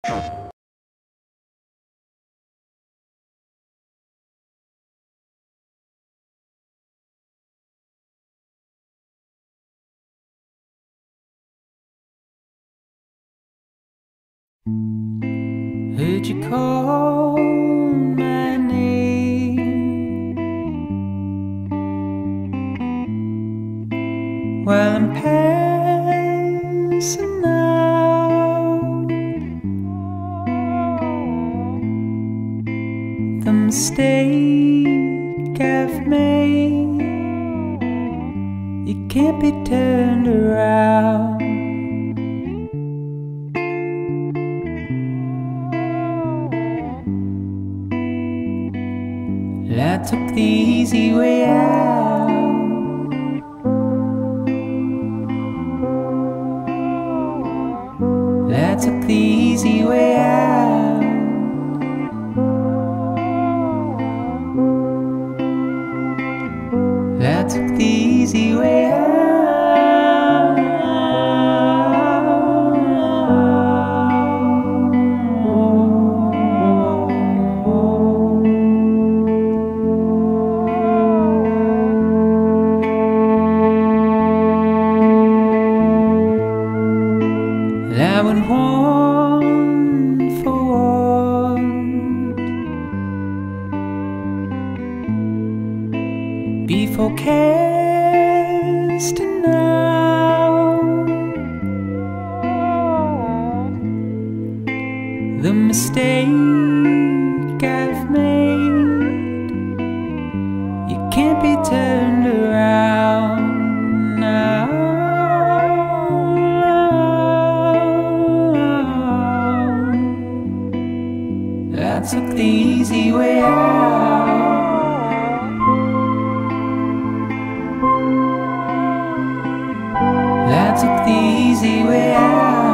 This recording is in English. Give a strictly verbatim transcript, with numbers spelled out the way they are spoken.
Heard you call my name, while I'm passing out. The mistake I've made, it can't be turned around. I took the easy way out. I took the easy way out. I took the easy way out. I went one for one before casting out. The mistake I've made, it can't be turned around now. I took the easy way out. I took the easy way out.